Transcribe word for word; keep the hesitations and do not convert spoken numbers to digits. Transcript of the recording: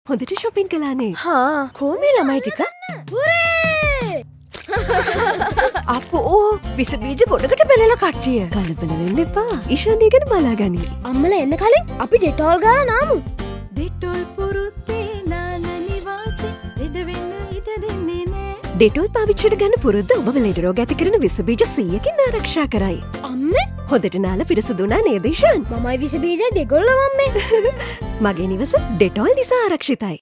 හොඳට shopping කළානේ. හා කොහොමද ළමයි ටික? හුරේ! අපෝ විස බීජ ගොඩකට පෙරලා කට්ටිය. කලබල වෙන්න එපා. ඉෂාන් ඉගෙන බලාගනි. අම්මලා එන්න කලින් අපි ඩෙටෝල් ගාලා නාමු. ඩෙටෝල් පුරුද්දේ නාන නිවාසෙ ලෙඩ වෙන්න ඉඩ දෙන්නේ නෑ. ඩෙටෝල් පාවිච්චිට ගන්න පුරුද්ද ඔබව ලෙඩ රෝග ඇති කරන විස බීජ සීයකින් ආරක්ෂා කරයි. අම්මේ හොඳට නාලා පිරිසුදුනා නේද ඉෂාන්? මමයි විස බීජ දෙගොල්ලම අම්මේ. මගේ නිවස ඩෙටෝල් නිසා ආරක්ෂිතයි.